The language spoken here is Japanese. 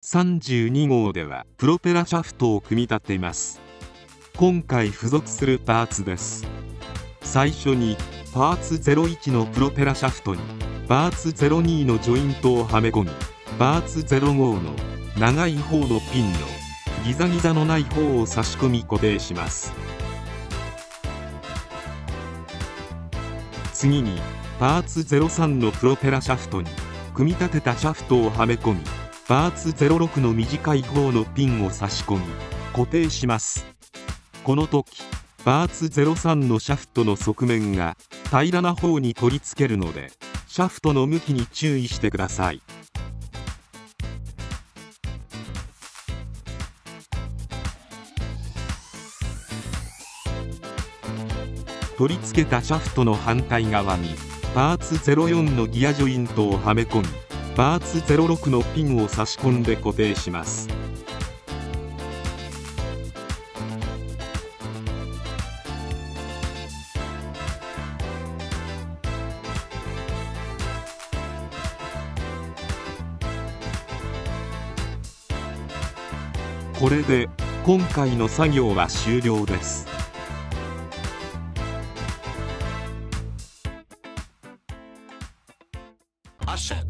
32号ではプロペラシャフトを組み立てます。今回付属するパーツです。最初にパーツ01のプロペラシャフトにパーツ02のジョイントをはめ込み、パーツ05の長い方のピンのギザギザのない方を差し込み固定します。次にパーツ03のプロペラシャフトに組み立てたシャフトをはめ込み、パーツ06の短い方のピンを差し込み固定します。この時パーツ03のシャフトの側面が平らな方に取り付けるので、シャフトの向きに注意してください。取り付けたシャフトの反対側にパーツ04のギアジョイントをはめ込み、パーツ06のピンを差し込んで固定します。これで今回の作業は終了です。 アッシャ